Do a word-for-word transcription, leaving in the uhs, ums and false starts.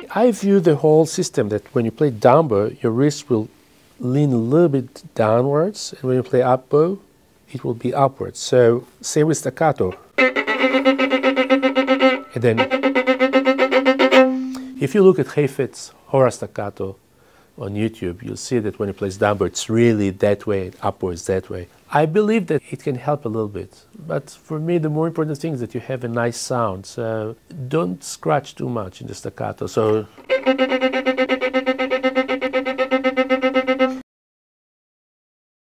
I view the whole system that when you play down bow, your wrist will lean a little bit downwards, and when you play up bow, it will be upwards. So same with staccato. And then if you look at Heifetz Hora staccato on YouTube, you'll see that when he plays down bow, it's really that way, and upwards that way. I believe that it can help a little bit, but for me the more important thing is that you have a nice sound, so don't scratch too much in the staccato. So